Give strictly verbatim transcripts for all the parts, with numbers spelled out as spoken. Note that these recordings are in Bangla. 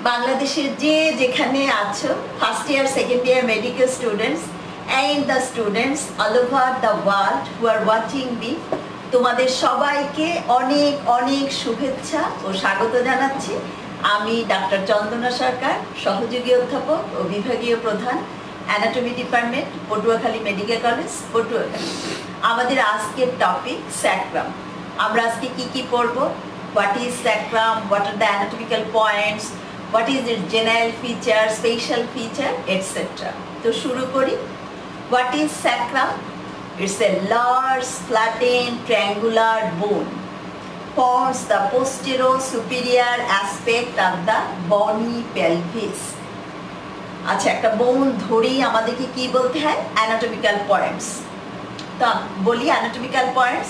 বাংলাদেশের যে যেখানে আছো first year second year medical students and the students all over the world who are watching me তোমাদের সবাইকে অনেক অনেক শুভেচ্ছা ও স্বাগত জানাচ্ছি। আমি ডাক্তার চন্দনা সরকার, সহযোগী অধ্যাপক ও বিভাগীয় প্রধান, anatomy department, Patuakhali medical college, Patuakhali. আমাদের আজকের টপিক স্যাক্রাম। আমরা আজকে কি কি পড়ব? What is sacrum, what are the anatomical points, what is its general feature, special feature, et cetera. তো শুরু করি। What is sacrum? It's a large, flattened, triangular bone. Forms the posterior superior aspect of the bony pelvis. আচ্ছা, একটা বোন ধরি আমাদেরকে কি বলতে হয়? Anatomical points. তো বলি anatomical points.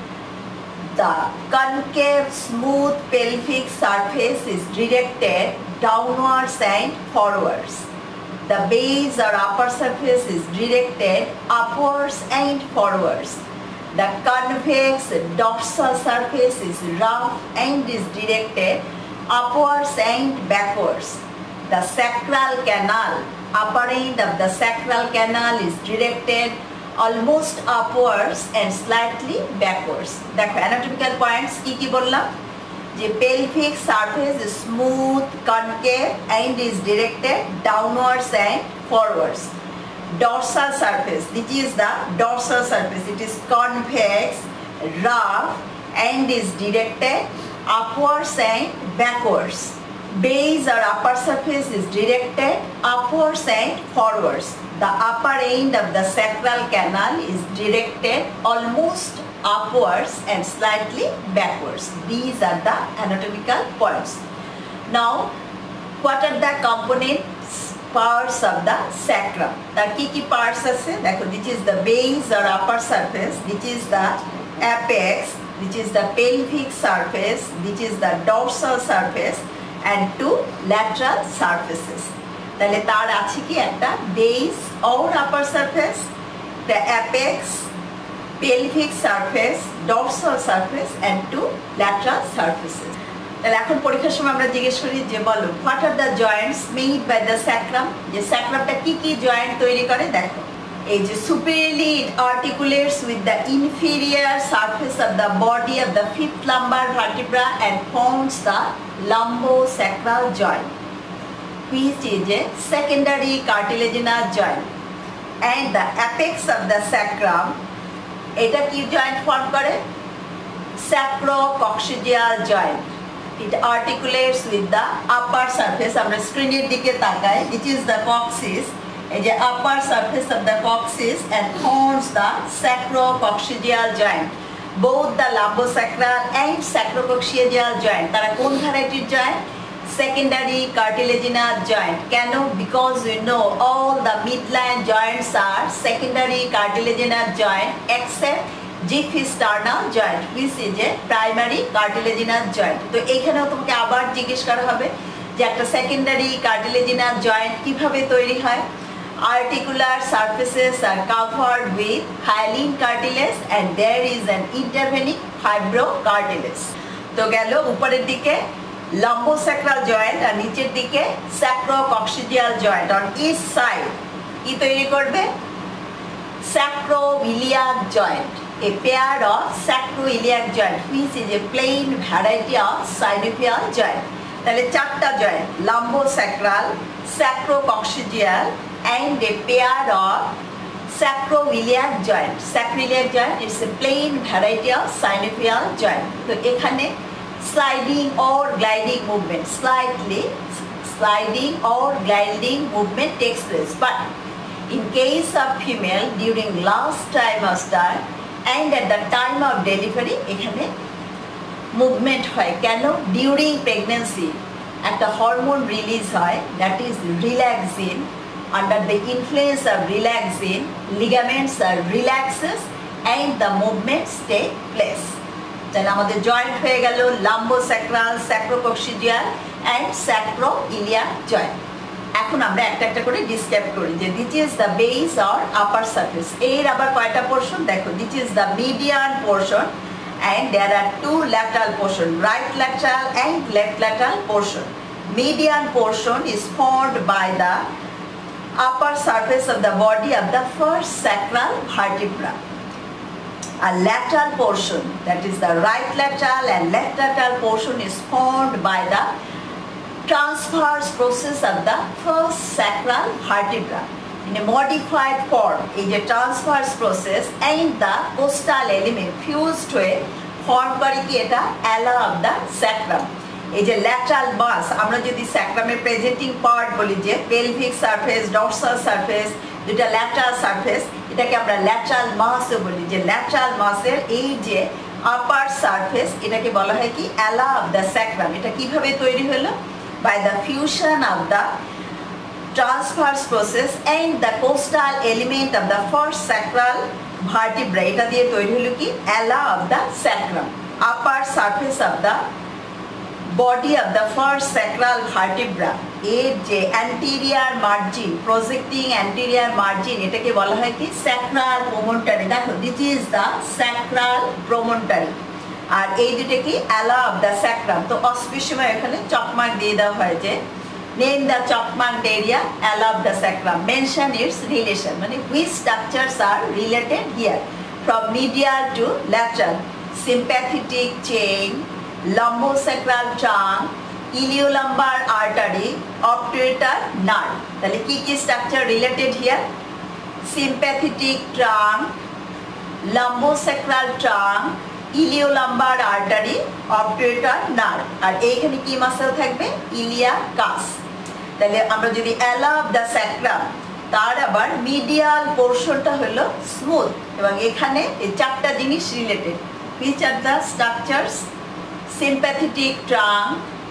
The concave smooth pelvic surface is directed downwards and forwards. The base or upper surface is directed upwards and forwards. The convex dorsal surface is rough and is directed upwards and backwards. The sacral canal, upper end of the sacral canal is directed almost upwards and slightly backwards. দেখো anatomical points কি কি বললাম? যে pelvic surface is smooth, concave and is directed downwards and forwards. Dorsal surface, which is the dorsal surface, it is convex, rough and is directed upwards and backwards. Base or upper surface is directed upwards and forwards. The upper end of the sacral canal is directed almost upwards and slightly backwards. These are the anatomical points. Now, what are the components, parts of the sacrum? Tar ki ki parts ase? Dekho, which is the base or upper surface, which is the apex, which is the pelvic surface, which is the dorsal surface, and two lateral surfaces. তাহলে তার আছে কি একটা base or upper surface, the apex, pelvic surface, dorsal surface and two lateral surfaces. তাহলে এখন পরীক্ষার সময় আমরা জিজ্ঞেস করি যে বলো what are the joints made by the sacrum? যে sacrumটা কি কি জয়েন্ট তৈরি করে? দেখো, এই যে superiorly it articulates with the inferior surface of the body of the fifth lumbar vertebra and forms the lumbosacral joint, which is a secondary cartilaginous joint, and the apex of the sacrum এটা কি জয়েন্ট ফর্ম করে? sacrococcygeal joint. It articulates with the upper surface. আমরা স্ক্রিনের দিকে তাকাই, which is the coccyx, এই যে upper surface of the coccyx and forms the sacrococcygeal joint. Both the lumbosacral and sacrococcygeal joint তারা কোন ভ্যারাইটির জয়েন্ট? Secondary cartilaginous joint. কেন? Because we know all the midline joints are secondary cartilaginous joint except xiphisternal joint, which is a primary cartilaginous joint. তো এখানেও তোমাকে আবার জিজ্ঞেস করা হবে যে একটা secondary cartilaginous joint কিভাবে তৈরি হয়? Articular surfaces are covered with hyaline cartilage and there is an intervening fibrocartilage. তো গেল উপরের দিকে lumbosacral joint আর নিচের দিকে sacrococcygeal joint. On each side কি তৈরি করবে? sacroiliac joint, a pair of sacroiliac joint which is a plain variety of synovial joint. তাহলে চারটা joint, lumbosacral, sacrococcygeal and a pair of sacroiliac joint. Sacroiliac joint is a plain variety of synovial joint. তো এখানে sliding or gliding movement, slightly sliding or gliding movement takes place, but in case of female during last trimester and at the time of delivery এখানে movement হয়। কেন? during pregnancy একটা হরমোন রিলিজ হয়, that is relaxin. Under the influence of relaxin, ligaments are relaxes and the movements take place. তাহলে আমাদের জয়েন্ট হয়ে গেল lumbosacral, sacrococcygeal and sacroiliac joint. এখন আমরা একটা একটা করে ডিসক্রাইব করি যে this is the base or upper surface. এর আবার কয়টা পোরশন? দেখো, this is the median portion and there are two lateral portion, right lateral and left lateral portion. median portion is formed by the upper surface of the body of the first sacral vertebra. A lateral portion, that is the right lateral and left lateral portion, is formed by the transverse process of the first sacral vertebra. In a modified form, is a transverse process and the costal element fused হয়ে form করে কি এটা ala of the sacrum. এই যে lateral mass, আমরা যদি স্যাক্রামের প্রেজেন্টিং পার্ট বলি যে pelvic surface, dorsal surface, দুটা lateral surface, এটাকে আমরা lateral mass ও বলি। যে lateral mass এর এই যে upper surface, এটাকে বলা হয় কি ala of the sacrum। এটা কিভাবে তৈরি হলো? By the fusion of the transverse process and the costal element of the first sacral vertebra, এটা দিয়ে তৈরি হলো কি ala of the sacrum, upper surface of the body of the first sacral vertebra। এর যে anterior margin, projecting anterior margin, এটাকে বলা হয় কি sacral promontory। দেখো, this is the sacral promontory, আর এই দুটো কি ala of the sacrum। তো অস্পৃশ্যমা এখানে চকমার্ক দিয়ে দেওয়া হয় যে name the chalk-marked area ala of the sacrum, mention its relation, মানে which structures are related here from medial to lateral, sympathetic chain, lumbosacral trunk, iliolumbar artery, obturator nerve। তাহলে কি কি structure related here? Sympathetic trunk, lumbosacral trunk, iliolumbar artery, obturator nerve, আর এইখানে কি মাসল থাকবে? iliacus। তাহলে আমরা যদি ala of the sacrum, তার আবার মিডিয়াল পোরশনটা হলো স্মুথ, এবং এখানে এই চারটা জিনিস related. which are the structures? sympathetic trunk,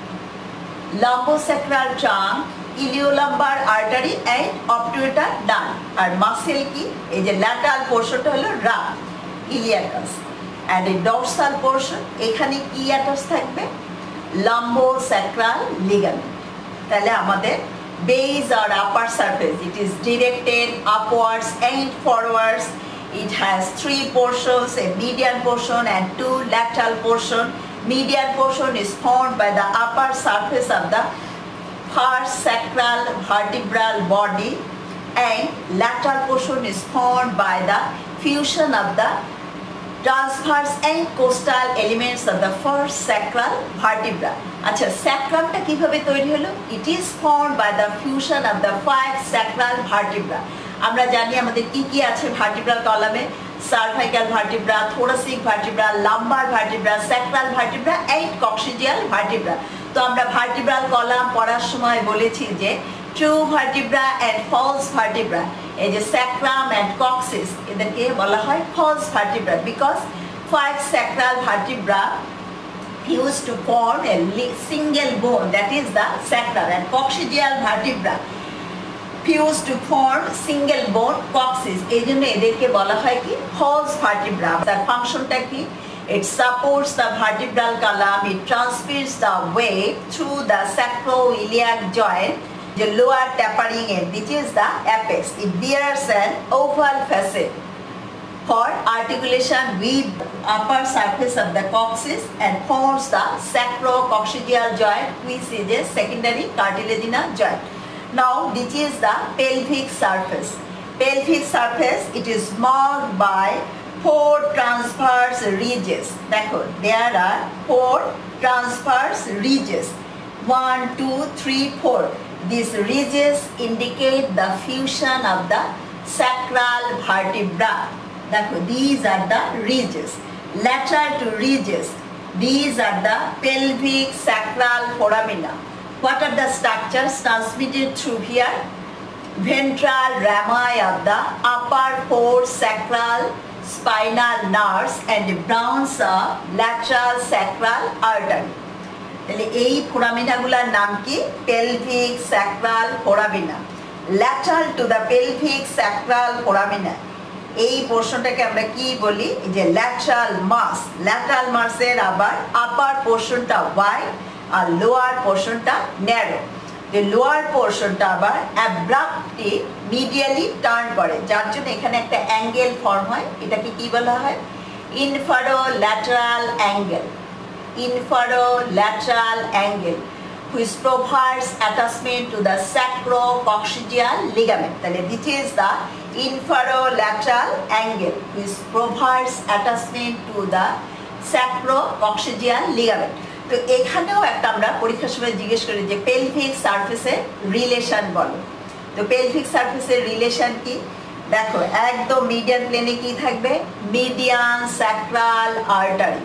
lumbosacral trunk, iliolumbar artery and obturator nerve, আর মাসেল কি এই যে ল্যাটারাল পোরশনটা হলো রা, iliacus, and a dorsal portion, এখানে কি অ্যাটাচ থাকবে? lumbosacral ligament। তাহলে আমাদের base or upper surface, it is directed upwards and forwards. It has three portions, a median portion and two lateral portion. Median portion is formed by the upper surface of the first sacral vertebral body, and lateral portion is formed by the fusion of the transverse and costal elements of the first sacral vertebra। আচ্ছা, স্যাক্রামটা কিভাবে তৈরি হলো? It is formed by the fusion of the five sacral vertebra। আমরা জানি আমাদের কি কি আছে ভার্টিব্রাল কলামে? cervical vertebra, thoracic vertebra, lumbar vertebra, sacral vertebra and coccygeal vertebra। তো আমরা ভার্টিব্রাল কলাম পড়ার সময় বলেছি যে true vertebra and false vertebra, এই যে sacrum and coccyx, এদেরকে বলা হয় false vertebra because five sacral vertebra used to form a single bone, that is the sacrum, and coccygeal vertebra fused to form single bone coccyx, এই জন্য এদেরকে বলা হয় কি false vertebra। তার ফাংশনটা কি? It supports the vertebral column, it transfers the weight through the sacroiliac joint, the lower tapering end, which is the apex. It bears an oval facet for articulation with upper surface of the coccyx and forms the sacrococcygeal joint, which is a secondary cartilaginous joint. Now this is the pelvic surface. Pelvic surface, it is marked by four transverse ridges. দেখো, there are four transverse ridges. One, two, three, four. These ridges indicate the fusion of the sacral vertebra. দেখো, these are the ridges. Lateral to ridges, these are the pelvic sacral foramina. What are the structures transmitted through here? Ventral rami of the upper four sacral spinal nerves and branch of lateral sacral artery। তাহলে এই ফোরামিনাগুলোর নাম কি? pelvic sacral foramina। lateral to the pelvic sacral foramina, এই পোর্শনটাকে আমরা কি বলি? এই যে lateral mass। lateral mass এর আবার upper পোর্শনটা wide আর লোয়ার পোর্শনটা ন্যারো। যে লোয়ার পোর্শনটা আবার অ্যাব্রাপ্টলি মিডিয়ালি টার্ন করে, যার জন্য এখানে একটা অ্যাঙ্গেল ফর্ম হয়। এটাকে কি বলা হয়? Inferolateral angle. Inferolateral angle which provides attachment to the sacrococcygeal ligament. তাহলে this is the inferolateral angle which provides attachment to the sacrococcygeal ligament. তো এখানেও একটা আমরা পরীক্ষার সময় জিজ্ঞেস করি যে পেলভিক সারফেসের রিলেশন বলো। তো পেলভিক সারফেসের রিলেশন কি? দেখো একদম মিডিয়ান প্লেনে কি থাকবে? Median sacral artery.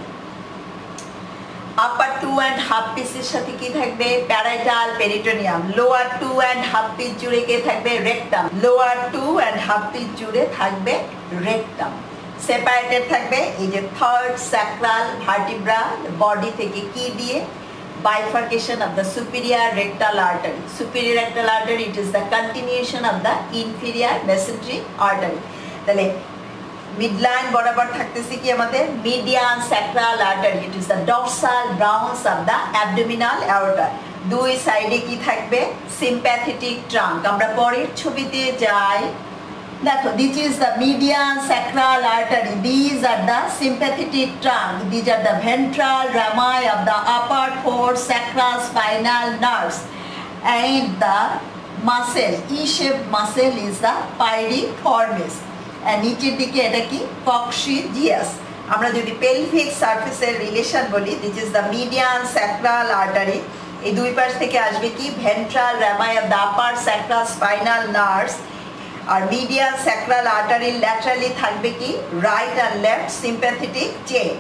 Upper two and half পিসের সাথে কি থাকবে? Parietal peritoneum. Lower two and half piece জুড়ে কে থাকবে? Rectum. Lower two and half piece জুড়ে থাকবে রেকটাম। সেপারেটেড থাকবে এই যে থার্ড স্যাক্রাল ভার্টিব্রা বডি থেকে কি দিয়ে? bifurcation of the superior rectal artery. Superior rectal artery, it is the continuation of the inferior mesenteric artery. তাহলে midline বরাবর থাকতেছে কি আমাদের? median sacral artery. It is the dorsal bounds of the abdominal aorta. দুই সাইডে কি থাকবে? sympathetic trunk. আমরা পরের ছবিতে যাই। দেখো this is the median sacral artery. These are the sympathetic trunk. These are the ventral rami of the upper four sacrospinal nerves, and the muscle, E-shaped muscle is the piriformis. And নিচের দিকে এটা কি? coccygeus. আমরা যদি pelvic surface এর রিলেশন বলি, this is the median sacral artery. এই দুই পাশ থেকে আসবে কি? ventral rami of the upper sacrospinal nerves. আর মিডিয়াল স্যাক্রাল আর্টারি ল্যাটারালি থাকবে কি? রাইট আর লেফট সিম্প্যাথেটিক চেইন।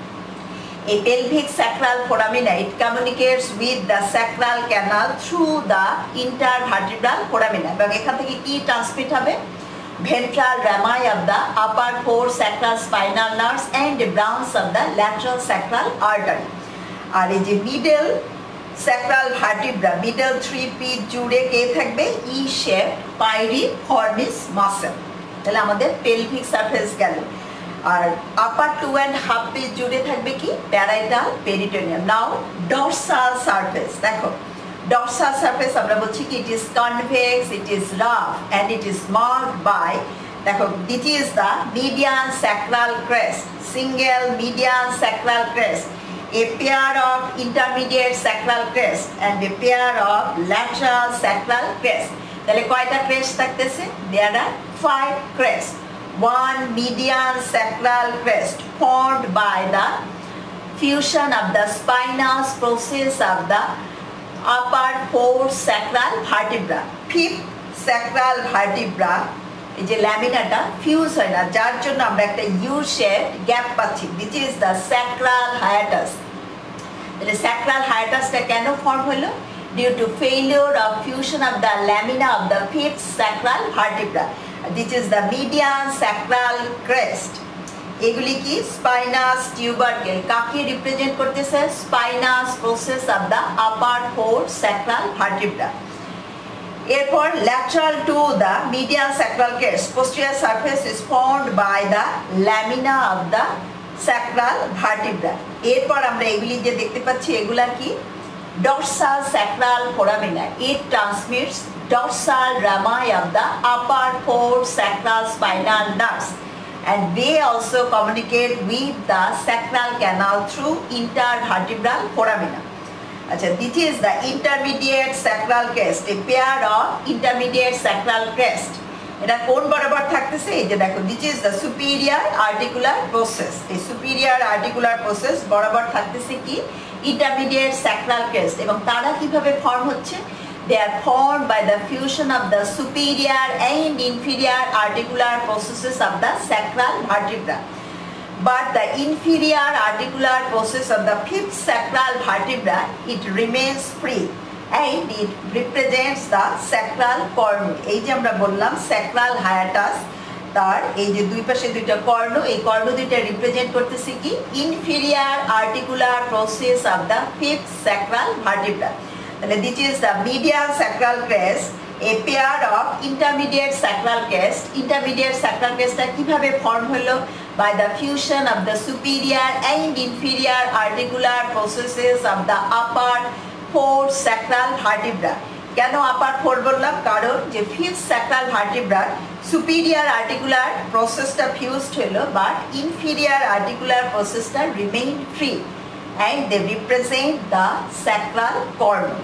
এই pelvic sacral foramina it communicates with the sacral canal through the intervertebral foramina. এবং এখান থেকে কি ট্রান্সমিট হবে? Ventral rami of the upper four sacral spinal nerves and branches of the lateral sacral artery. আর এই যে middle sacral vertebra middle three piece জুড়ে কে থাকবে? E shape piriformis muscle. তাহলে আমাদের পেলভিক সারফেস গেল। আর upper two and half piece জুড়ে থাকবে কি? Parietal peritoneum. Now dorsal surface. দেখো ডরসাল সারফেস আমরা বলছি কি? It is convex, it is rough and it is marked by, দেখো this is the median sacral crest, single median sacral crest, a pair of intermediate sacral crest and a pair of lateral sacral crest. তাহলে কয়টা crest থাকতেছে? There are five crests. One median sacral crest formed by the fusion of the spinous process of the upper four sacral vertebra. Fifth sacral vertebra এই যে ল্যামিনাটা ফিউজ হয় না, যার জন্য আমরা একটা ইউ শেপ গ্যাপ পাচ্ছি, which is the sacral hiatus. তাহলে sacral hiatusটা কেন ফর্ম হলো? due to failure of fusion of the lamina of the fifth sacral vertebra. This is the median sacral crest. এগুলি কি? spinous tubercle. কাকে রিপ্রেজেন্ট করতেছে? spinous process of the upper four sacral vertebra. এরপর lateral to the median sacral crest, posterior surface is formed by the lamina of the sacral vertebra. এরপর আমরা এগুলি যে দেখতে পাচ্ছি এগুলা কি? dorsal sacral foramina. It transmits dorsal rami of the upper four sacral spinal nerves, and they also communicate with the sacral canal through intervertebral foramina. আচ্ছা, this is the intermediate sacral crest, a pair of intermediate sacral crest. এটা কোন বরাবর থাকতেছে? এই যে দেখো, this is the superior articular process. এই superior articular process বরাবর থাকতেছে কি? intermediate sacral crest. এবং তারা কিভাবে ফর্ম হচ্ছে? they are formed by the fusion of the superior and inferior articular processes of the sacral vertebra. But the inferior articular process of the fifth sacral vertebra, it remains free and it represents the sacral cornu. এই যে আমরা বললাম sacral hiatus, তার এই যে দুই পাশে দুইটা কর্ণ, এই কর্ণ দুইটা রিপ্রেজেন্ট করতেছে কি? inferior articular process of the fifth sacral vertebra. তাহলে this is the median sacral crest, a pair of intermediate sacral crest. intermediate sacral crestটা কিভাবে ফর্ম হলো? by the fusion of the superior and inferior articular processes of the upper four sacral vertebra. কেন আপার ফোর বললাম? কারণ যে ফিফথ স্যাক্রাল ভার্টিব্রার সুপিরিয়ার আর্টিকুলার প্রসেসটা ফিউজড হলো, বাট ইনফিরিয়ার আর্টিকুলার প্রসেসটা remain free, and they represent the sacral cornu.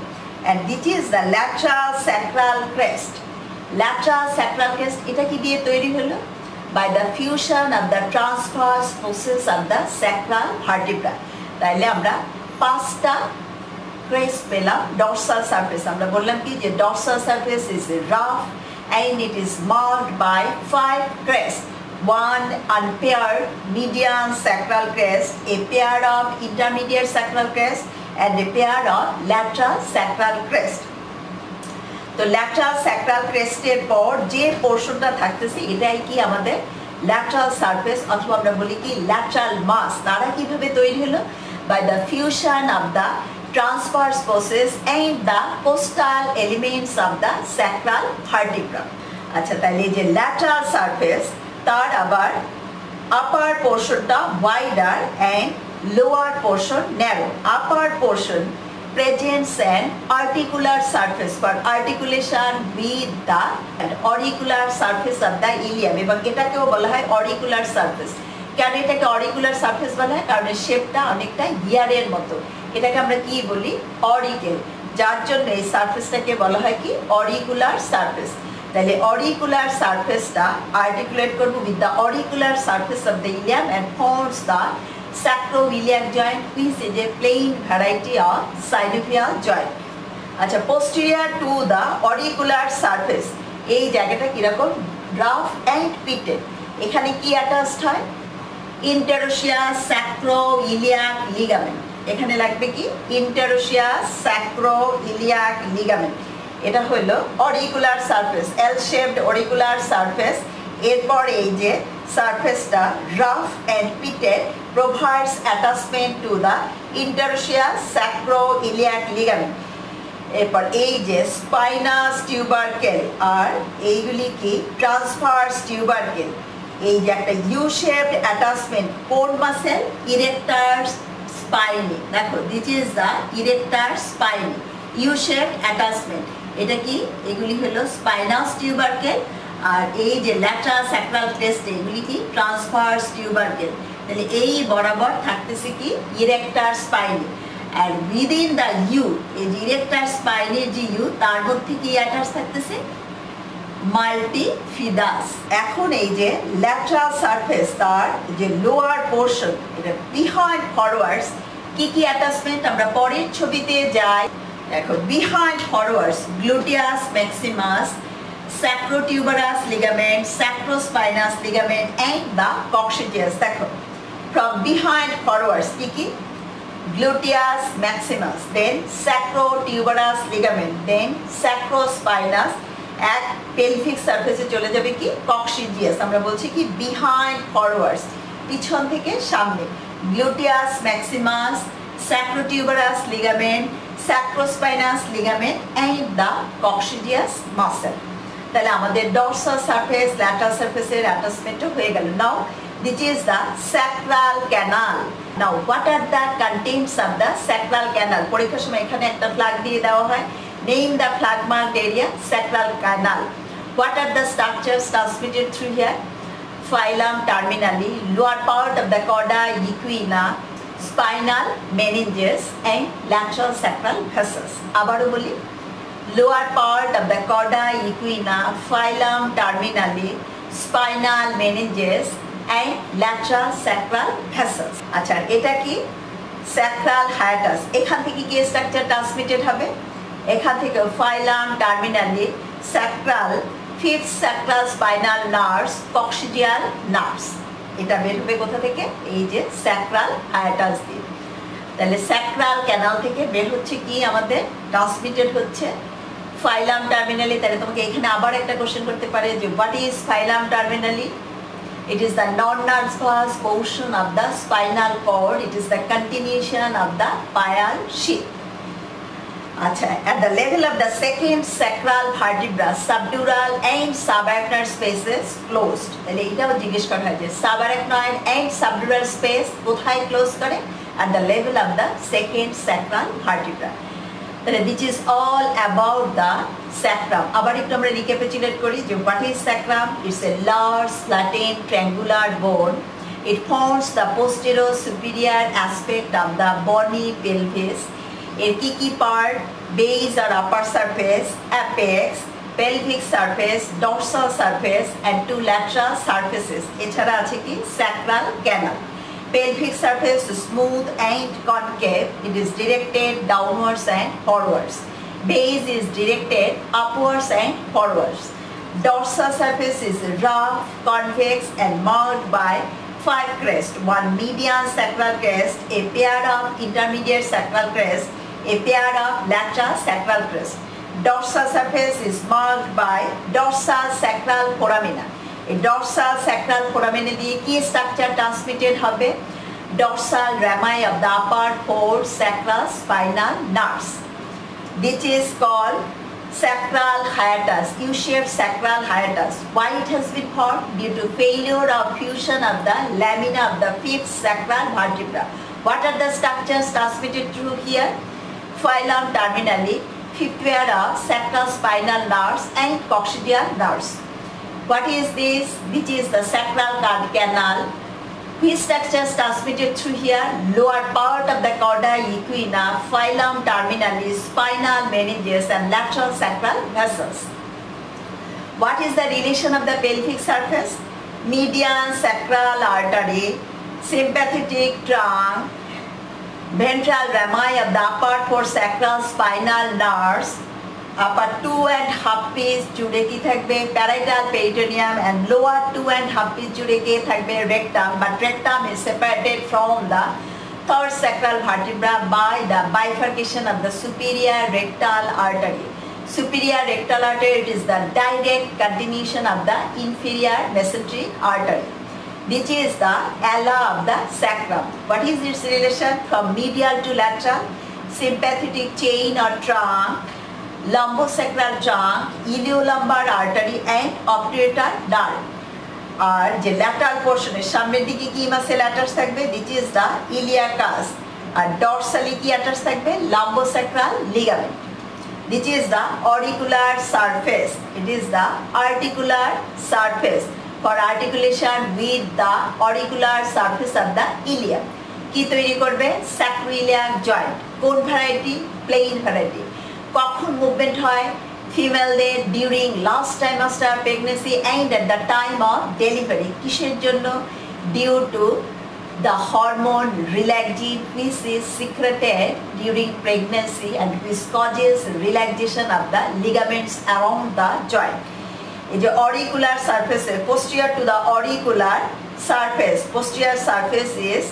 and this is the lateral sacral crest. Lateral sacral crest এটা কি দিয়ে তৈরি হলো? By the fusion of the transverse process of the sacral vertebra. তাইলে আমরা পাঁচটা crest পেলাম dorsal surface. আমরা বললাম কি যে dorsal surface is rough and it is marked by five crests. One unpaired median sacral crest, a pair of intermediate sacral crest, and a pair of lateral sacral crest. তো lateral sacral crest এর পর যে পোরশনটা থাকতেছে এটাই কি আমাদের lateral surface অথবা আমরা বলি কি lateral mass. তারা কিভাবে তৈরি হলো? By the fusion of the transverse process and the costal elements of the sacral vertebra. আচ্ছা তাহলে এই যে lateral surface তার আবার upper portionটা wider and lower portion narrow. Upper portion presents an articular surface for articulation with the auricular surface of the ilium এবং এটাকেও বলা হয় auricular surface. কেন এটাকে auricular surface বলা হয়? কারণ এর শেপটা অনেকটা গিয়ারের মতো। এটাকে আমরা কি বলি? auricle, যার জন্য এই সারফেসটাকে বলা হয় কি auricular surface. তাহলে auricular surfaceটা articulate করব with the auricular surface of the ilium and forms the sacroiliac joint, which is a plain variety of synovial joint. আচ্ছা posterior to the auricular surface এই জায়গাটা কিরকম? rough and pitted. এখানে কি attached হয়? interosseous sacroiliac ligament. এখানে লাগবে কি? interosseous sacroiliac ligament. এটা হলো auricular surface, L shaped auricular surface. এরপর এই যে সারফেসটা rough and pitted provides attachment to the interosseous sacroiliac ligament. এরপর এই যে spinous tubercle আর এইগুলি কি transverse tubercle. এই যে একটা U shaped attachment কোন মাসেল? erector spinae. দেখো this is the erector spinae, U shaped attachment. এটা কি? এগুলি হলো spinous tubercle আর এই যে lateral sacral crest এগুলি কি transverse tubercle. তাহলে এই বরাবর থাকতেছে কি erector spinae and within the U এই যে erector spinae এর যে U তার মধ্যে কি attach থাকতেছে? multifidus. এখন এই যে lateral surface তার যে lower portion এটা behind forwards কি কি attachment আমরা পরের ছবিতে যাই। দেখো behind forwards gluteus maximus, sacrotuberous ligament, sacrospinous ligament and the coccygeus. দেখো from behind forwards কি কি? gluteus maximus, then sacrotuberous ligament, then sacrospinous, এক pelvic surface এ চলে যাবে কি coccygeus. আমরা বলছি কি behind forwards পিছন থেকে সামনে gluteus maximus, sacrotuberous ligament, sacrospinous ligament and the coccygeus muscle. তাহলে আমাদের dorsal surface, lateral surface এর attachment হয়ে গেল. Now this is the sacral canal. Now what are the contents of the sacral canal? পরীক্ষার সময় এখানে একটা flag দিয়ে দেওয়া হয়. Name the flag marked area, sacral canal. What are the structures transmitted through here? Phylum terminally, lower part of the chorda equina, spinal meninges and lateral sacral vessels. আবারও বলি lower part of the chorda equina, phylum terminally, spinal meninges and lateral sacral vessels. আচ্ছা এটা কি sacral hiatus. এখান থেকে কি স্ট্রাকচার ট্রান্সমিটেড হবে? এখান থেকে phylum terminally, sacral, fifth sacral spinal nerves, coccygeal nerves. এটা বের হবে কোথা থেকে? এই যে sacral hiatus দিয়ে। তাহলে sacral canal থেকে বের হচ্ছে কি আমাদের ট্রান্সমিটেড হচ্ছে phylum terminally. তাহলে তোমাকে এখানে আবার একটা কোশ্চেন করতে পারে যে what is phylum terminally? It is the non-transverse portion of the spinal cord. It is the continuation of the pial sheath. আচ্ছা at the level of the second sacral vertebra, subdural and subarachnoid spaces closed. তাহলে এটাও জিজ্ঞেস করা হয় যে subarachnoid and subdural space কোথায় ক্লোজ করে? At the level of the second sacral vertebra. তাহলে this is all about the sacrum. আবার একটু আমরা রিক্যাপিচুলেট করি যে what is sacrum? It's a large flattened triangular bone. It forms the posterior superior aspect of the bony pelvis. এর কি কি part? base or upper surface, apex, pelvic surface, dorsal surface, and two lateral surfaces. এছাড়া আছে কি sacral canal. Pelvic surface is smooth and concave. It is directed downwards and forwards. Base is directed upwards and forwards. Dorsal surface is rough, convex, and marked by five crests. One median sacral crest, a pair of intermediate sacral crest, a pair of lateral sacral crest. Dorsal surface is marked by dorsal sacral foramina. A dorsal sacral foramina দিয়ে কি structure transmitted হবে? Dorsal rami of the upper four sacral spinal nerves. This is called sacral hiatus, U-shaped sacral hiatus. Why it has been formed? Due to failure of fusion of the lamina of the fifth sacral vertebra. What are the structures transmitted through here? Phylum terminally, fifth pair of sacral spinal nerves and coccygeal nerves. What is this? Which is the sacral canal. Which structures transmitted through here? Lower part of the chorda equina, phylum terminalis, spinal meninges, and lateral sacral vessels. What is the relation of the pelvic surface? Median sacral artery, sympathetic trunk, ventral rami of the upper four sacral spinal nerves, upper two and half piece জুড়ে কি থাকবে parietal peritoneum, and lower two and half piece জুড়ে কি থাকবে rectum, but rectum is separated from the third sacral vertebra by the bifurcation of the superior rectal artery. Superior rectal artery, it is the direct continuation of the inferior mesenteric artery. This is the ala of the sacrum. What is its relation from medial to lateral? Sympathetic chain or trunk, lumbosacral trunk, iliolumbar artery, and obturator nerve. আর যে lateral portion এর সামনের দিকে কি মাসেল অ্যাটাচ থাকবে? This is the iliacus. আর dorsally কি অ্যাটাচ থাকবে? Lumbosacral ligament. This is the auricular surface. It is the articular surface for articulation with the auricular surface of the ilium. কি তৈরি করবে? sacroiliac joint. কোন ভ্যারাইটি? Plane variety. কখন মুভমেন্ট হয়? ফিমেলদের during last trimester pregnancy and at the time of delivery. কিসের জন্য? Due to the hormone relaxin which is secreted during pregnancy and which causes relaxation of the ligaments around the joint. এই যে auricular surface, posterior to the auricular surface, posterior surface is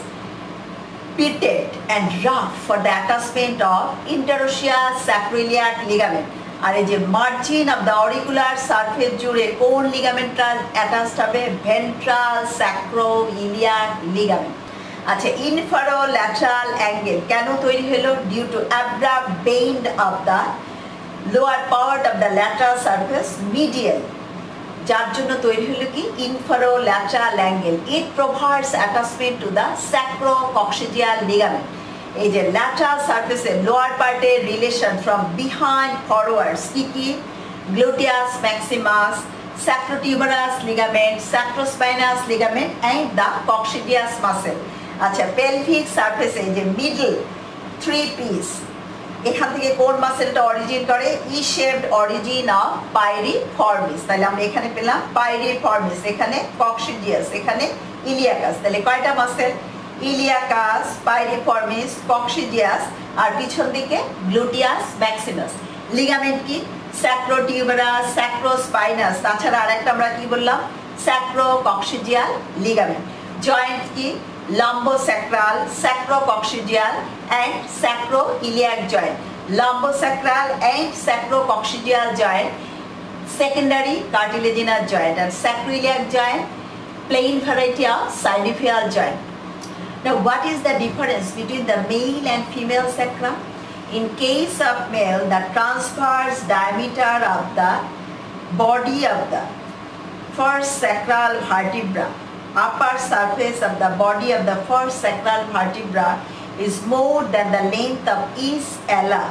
pitted and rough for the attachment of interosseous sacroiliac ligament. আর এই যে margin of the auricular surface জুড়ে কোন লিগামেন্টটা অ্যাটাচড হবে? ventral sacroiliac ligament. আচ্ছা, inferolateral angle কেন তৈরি হলো? due to abrupt bend of the lower part of the lateral surface medial, যার জন্য তৈরি হলো কি inferolateral angle. It provides attachment to the sacrococcygeal ligament. এই যে lateral surface এর lower part এর relation from behind forwards কি কি? gluteus maximus, sacrotuberous ligament, sacrospinous ligament, and the coccygeus muscle. আচ্ছা, pelvic surface এই যে middle three piece, এখান থেকে কোন মাসেলটা অরিজিন করে? E shaped origin of piriformis. তাহলে আমরা এখানে পেলাম পাইরিফর্মিস, এখানে কক্সিডিয়াস, এখানে ইলিয়াকাস। তাহলে কয়টা মাসেল? ইলিয়াকাস, পাইরিফর্মিস, কক্সিডিয়াস, আর পিছন দিকে গ্লুটিয়াস ম্যাক্সিমাস। লিগামেন্ট কি? স্যাক্রোটিউবারাস, স্যাক্রোস্পাইনাস। তাছাড়া আরেকটা আমরা কি বললাম? Sacrococcygeal ligament. জয়েন্ট কি? lumbosacral, sacrococcygeal, and sacroiliac joint. Lumbosacral and sacrococcygeal joint, secondary cartilaginous joint, and sacroiliac joint, plain variety of synovial joint. Now, what is the difference between the male and female sacrum? In case of male, the transverse diameter of the body of the first sacral vertebra, upper surface of the body of the first sacral vertebra, is more than the length of each ala.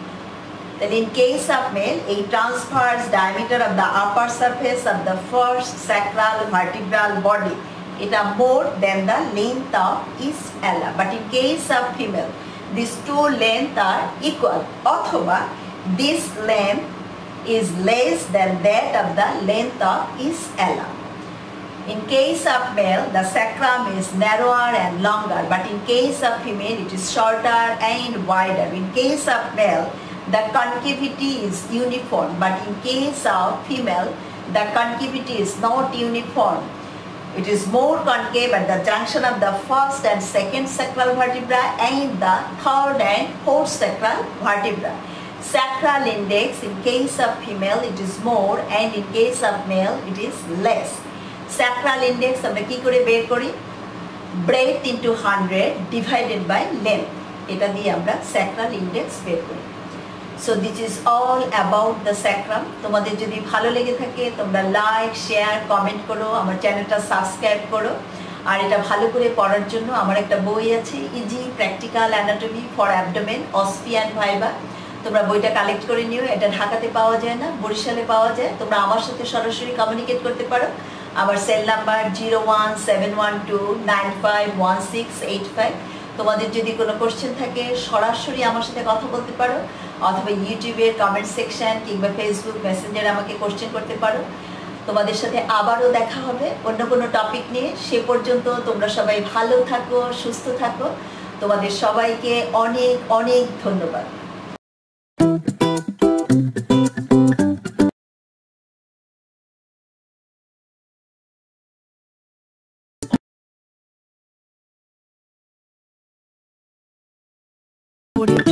Then in case of male, a transverse diameter of the upper surface of the first sacral vertebral body, it is more than the length of each ala. But in case of female, these two lengths are equal. অথবা this length is less than that of the length of ischium. In case of male, the sacrum is narrower and longer, but in case of female, it is shorter and wider. In case of male, the concavity is uniform, but in case of female, the concavity is not uniform. It is more concave at the junction of the first and second sacral vertebra and the third and fourth sacral vertebra. Sacral index, in case of female, it is more, and in case of male, it is less. Sacral index আমরা কি করে বের করি? Breadth into one hundred divided by length. এটা দিয়ে আমরা sacral index বের করি. So this is all about the sacrum. তোমাদের যদি ভালো লেগে থাকে তোমরা লাইক, শেয়ার, কমেন্ট করো, আমার চ্যানেলটা সাবস্ক্রাইব করো। আর এটা ভালো করে পড়ার জন্য আমার একটা বই আছে, easy practical anatomy for abdomen, OSPE and viva. তোমরা বইটা কালেক্ট করে নিও। এটা ঢাকাতে পাওয়া যায় না, বরিশালে পাওয়া যায়। তোমরা আমার সাথে সরাসরি কমিউনিকেট করতে পারো। আমার cell number zero one seven one two nine five one six eight five. তোমাদের যদি কোনো কোশ্চেন থাকে সরাসরি আমার সাথে কথা বলতে পারো, অথবা ইউটিউবের কমেন্ট সেকশন কিংবা ফেসবুক মেসেঞ্জারে আমাকে কোশ্চেন করতে পারো। তোমাদের সাথে আবারও দেখা হবে অন্য কোনো টপিক নিয়ে। সে পর্যন্ত তোমরা সবাই ভালো থাকো, সুস্থ থাকো। তোমাদের সবাইকে অনেক অনেক ধন্যবাদ। Audio